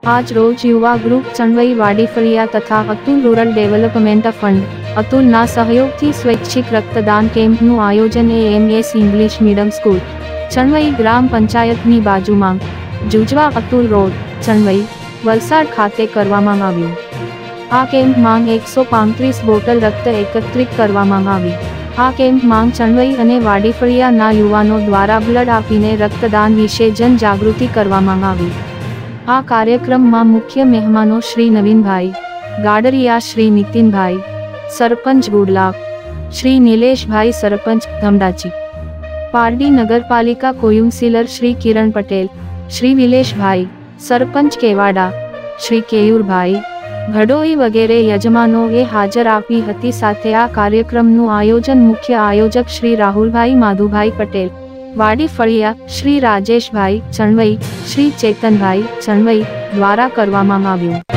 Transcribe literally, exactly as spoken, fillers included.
आज रोज युवा ग्रुप चणवई वाडीफळिया तथा अतुल रूरल डेवलपमेंट फंड अतुलना सहयोगथी स्वैच्छिक रक्तदान केम्पનું આયોજન AMS English medium school Chanvai ગ્રામ પંચાયતની બાજુમાં જુજવા અતુલ રોડ ચણવઈ વલસાડ ખાતે કરવામાં આવ્યું। આ કેમ્પમાં એકસો પાંત્રીસ બોટલ રક્ત એકત્રિત કરવામાં આવી। આ કેમ્પમાં ચણવઈ અને વાડીફળિયાના યુવાનો દ્વારા બ્લડ આપીને રક્તદાન વિશે જનજાગૃતિ કરવામાં આવી। આ કાર્યક્રમમાં મુખ્ય મહેમાનો શ્રી નવીનભાઈ ગાડરિયા, શ્રી નીતિનભાઈ સરપંચ ગુડલા, શ્રી નિલેશભાઈ સરપંચ ધમડાચી, પારડી નગરપાલિકા કાઉન્સિલર શ્રી કિરણ પટેલ, શ્રી વિલેશભાઈ સરપંચ કેવાડા, શ્રી કેયુરભાઈ ઘડોઈ વગેરે યજમાનોએ હાજર આપી હતી। સાથે આ કાર્યક્રમનું આયોજન મુખ્ય આયોજક શ્રી રાહુલભાઈ માધુભાઈ પટેલ વાડીફળિયા, શ્રી રાજેશભાઈ ચણવઈ, શ્રી ચેતનભાઈ ચણવઈ દ્વારા કરવામાં આવ્યું।